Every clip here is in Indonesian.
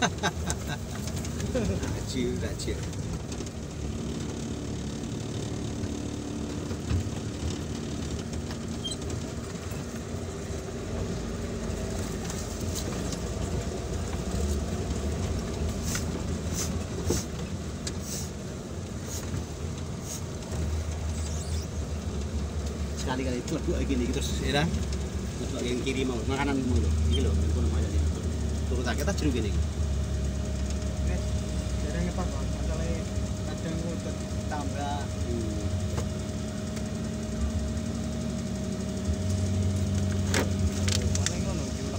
Rajin. Sekali-kali celebuk gini terus ya celebuk yang kiri mau makanan mau lho iki lho kono aja turut tak kita jeruk gini Nek jarang ngepak kok masalah kadang ngutut tambah paling ngono julek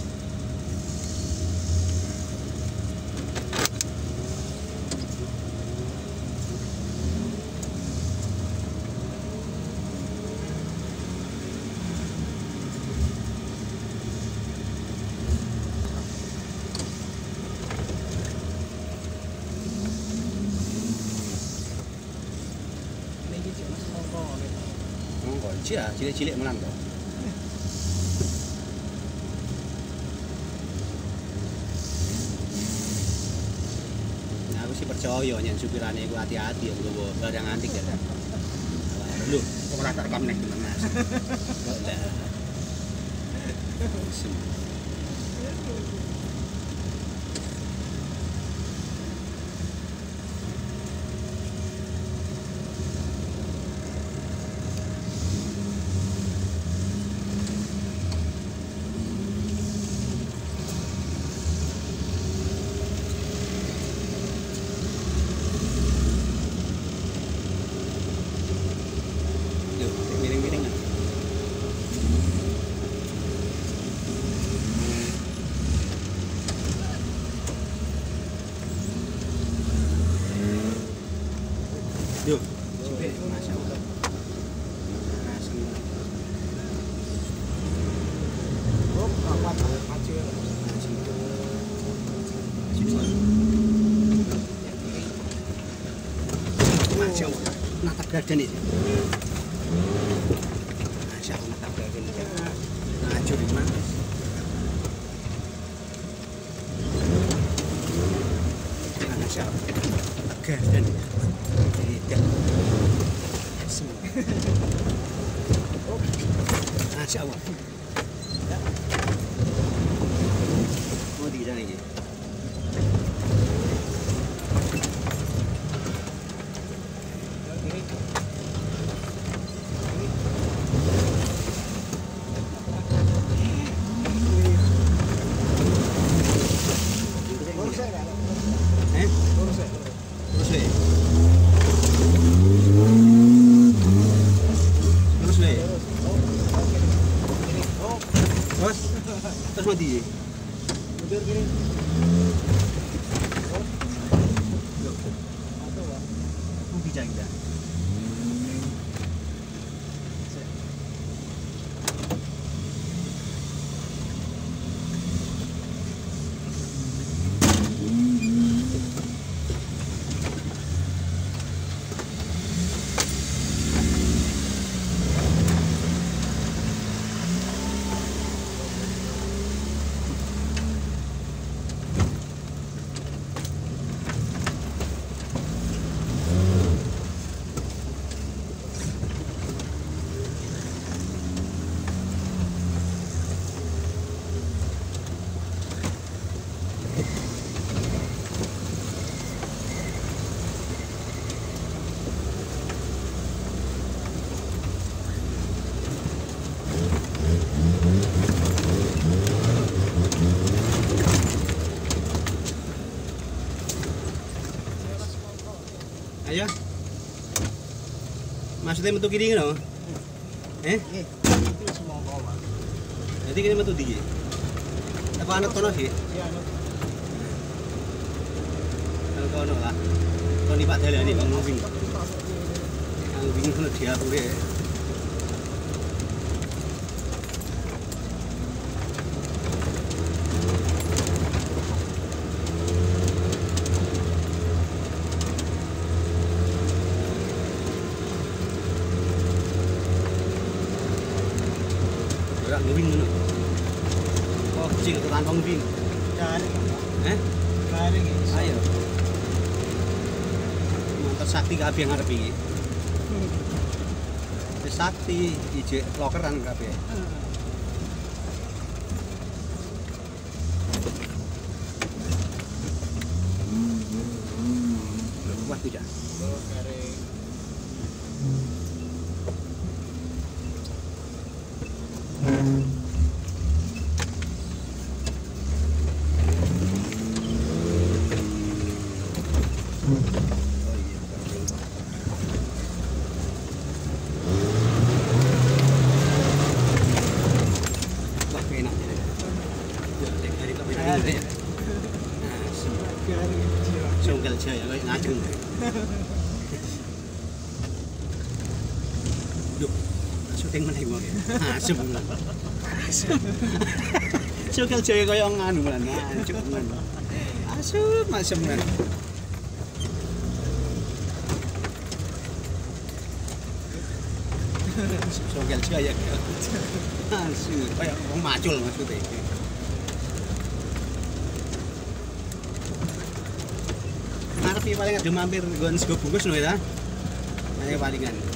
cilik-cilik menan kok. Nah, aku sih percaya yen supirane iku hati-hati nggawa barang antik ya. Lho, kok ora tak rekam nek Mas. Kok ndak. Miring-miring kan. Yo, supir Masya Allah. oh kapan maju Masya Allah, natap garden ini. Masya Allah, natap garden ini. Ngajur di mana? Masya Allah, garden. Tidak. Masya Allah. Mau di sana ini. Terus mau di mundur gini mau bijak kita. Ayo. Maksudnya metu kiri ngono? nggih itu semongko Pak Jadi kene metu ndi iki? Apa anut kono sih? iya anu Anut kono lah. Kono Pak dalane Bang Wing. Bang Wing kono diature. Ora ngwing ngono. Oh, cing tekan Bang Wing. dari Eh? Garing iso. Ayo. Motor sakti kabeh ngarep iki. Wis sakti ijek lokeran kabeh. Kuat tidak? Oh, garing. Oh iya. Wah, enak ya. Ya, nek hari kabeh enak ya. Nah, Garing jiwa. sungkel jaya kayak ngajeng. Duh, syuting meneh kok. Asem. Sungkel jaya kaya nganu lan, anjuk men. Asem men. Sungkel jaya. Asem, kaya wong macul maksudnya. Ngarep iki paling ada mampir nggon sego bungkus lho ya. Ayo palingan.